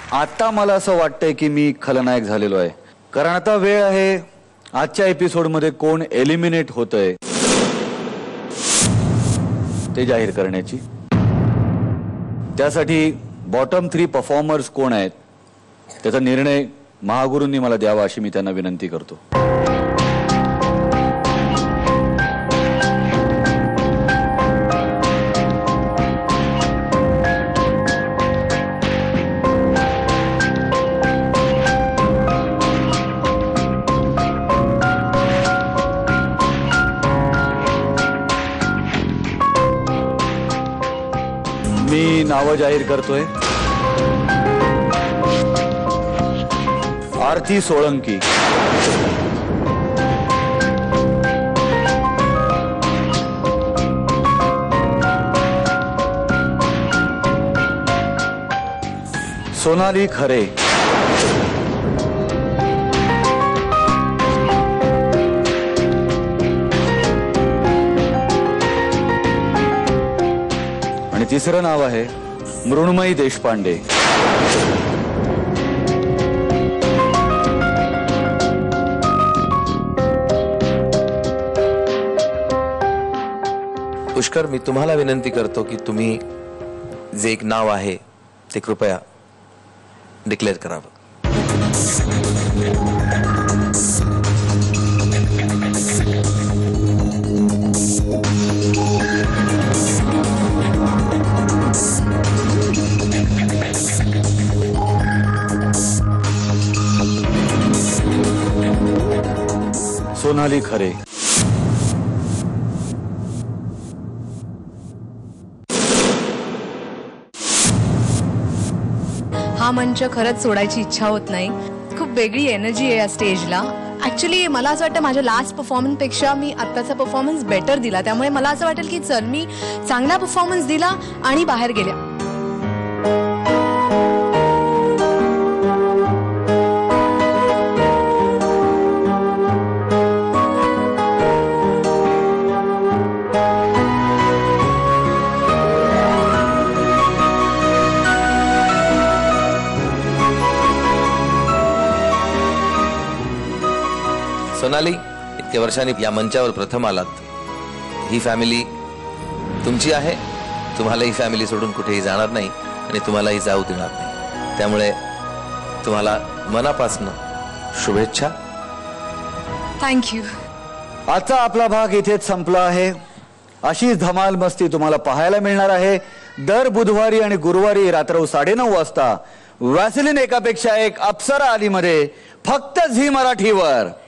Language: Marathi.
आता मला असं वाटतंय की मी खलनायक झालेलो आहे, कारण आता वेळ आहे आजच्या एपिसोड मध्ये कोण एलिमिनेट होतंय ते जाहीर करण्याची. त्यासाठी बॉटम 3 परफॉर्मर्स कोण आहेत त्याचा निर्णय महागुरूंनी मला द्यावा अशी मी त्यांना विनंती करतो. मी नाव जाहीर करतोय. आरती सोळंकी, सोनाली खरे, आणि तिसरं नाव आहे मृण्मयी देशपांडे. पुष्कर, मी तुम्हाला विनंती करतो की तुम्ही जे एक नाव आहे ते कृपया डिक्लेअर करावं. सोनाली खरे. हा मंच खरंच सोडायची इच्छा होत नाही. खूप वेगळी एनर्जी आहे या स्टेजला. ऍक्च्युली मला असं वाटतं माझ्या लास्ट परफॉर्मन्स पेक्षा मी आत्ताचा परफॉर्मन्स बेटर दिला, त्यामुळे मला असं वाटेल की चल मी चांगला परफॉर्मन्स दिला आणि बाहेर गेल्या. सोनाली, इतक्या वर्षांनी या मंचावर प्रथम आलात. ही फॅमिली तुमची आहे. तुम्हाला ही फॅमिली सोडून कुठेही जाणार नाही आणि तुम्हालाही जाऊ देणार नाही. त्यामुळे तुम्हाला मनापासून शुभेच्छा. थँक्यू. आजचा आपला भाग इथेच संपला आहे. अशीच धमाल मस्ती तुम्हाला पाहायला मिळणार आहे दर बुधवारी आणि गुरुवारी रात्र 9:30 वाजता. वॅसलीन एकापेक्षा एक अप्सरा आलीमध्ये फक्त झी मराठीवर.